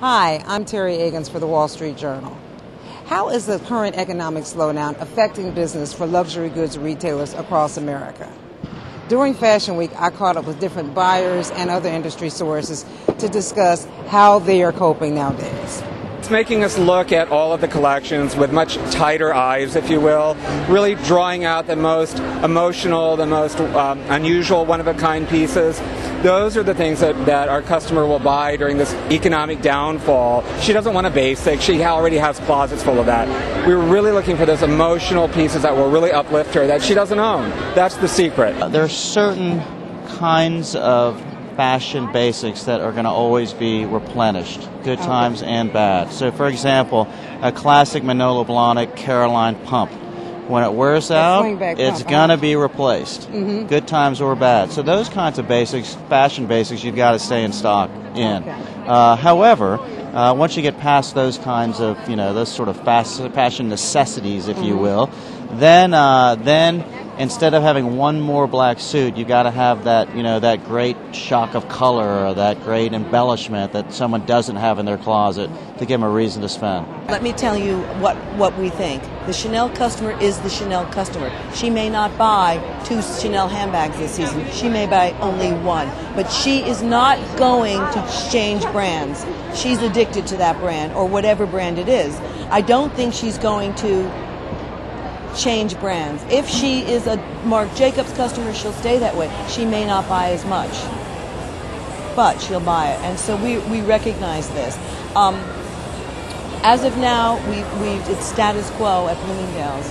Hi, I'm Terry Agins for the Wall Street Journal. How is the current economic slowdown affecting business for luxury goods retailers across America? During Fashion Week, I caught up with different buyers and other industry sources to discuss how they are coping nowadays. It's making us look at all of the collections with much tighter eyes, if you will, really drawing out the most emotional, the most unusual, one-of-a-kind pieces. Those are the things that our customer will buy during this economic downfall. She doesn't want a basic. She already has closets full of that. We're really looking for those emotional pieces that will really uplift her that she doesn't own. That's the secret. There are certain kinds of fashion basics that are going to always be replenished, good times and bad. So, for example, a classic Manolo Blahnik Caroline pump. When it wears out, it's going to be replaced, good times or bad. So those kinds of basics, fashion basics, you've got to stay in stock in. However, once you get past those kinds of, those sort of fashion necessities, if you will, then instead of having one more black suit, you got to have that, that great shock of color or that great embellishment that someone doesn't have in their closet to give them a reason to spend. Let me tell you what we think. The Chanel customer is the Chanel customer. She may not buy 2 Chanel handbags this season. She may buy only 1. But she is not going to change brands. She's addicted to that brand or whatever brand it is. I don't think she's going to change brands. If she is a Marc Jacobs customer, she'll stay that way. She may not buy as much, but she'll buy it. And so we recognize this. As of now, it's status quo at Bloomingdale's.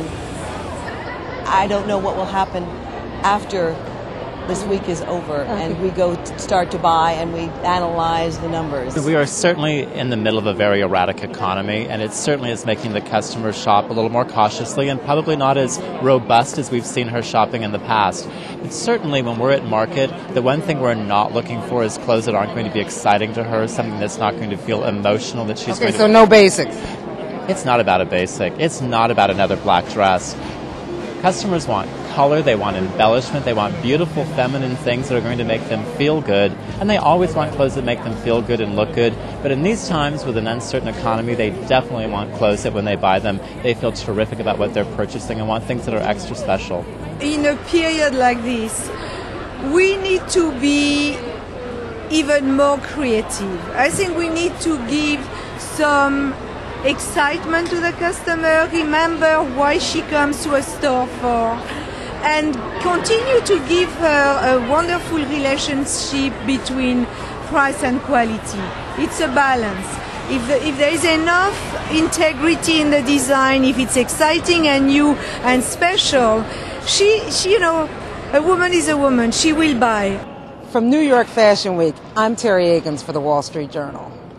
I don't know what will happen after this week is over and we start to buy and we analyze the numbers. We are certainly in the middle of a very erratic economy, and it certainly is making the customer shop a little more cautiously and probably not as robust as we've seen her shopping in the past. But certainly when we're at market, the one thing we're not looking for is clothes that aren't going to be exciting to her, something that's not going to feel emotional that she's going to... So no basics. It's not about a basic. It's not about another black dress. Customers want color, they want embellishment, they want beautiful feminine things that are going to make them feel good, and they always want clothes that make them feel good and look good. But in these times with an uncertain economy, they definitely want clothes that when they buy them, they feel terrific about what they're purchasing and want things that are extra special. In a period like this, we need to be even more creative. I think we need to give some excitement to the customer, remember why she comes to a store for, and continue to give her a wonderful relationship between price and quality. It's a balance. If there is enough integrity in the design, if it's exciting and new and special, she a woman is a woman. She will buy. From New York Fashion Week, I'm Terry Agins for the Wall Street Journal.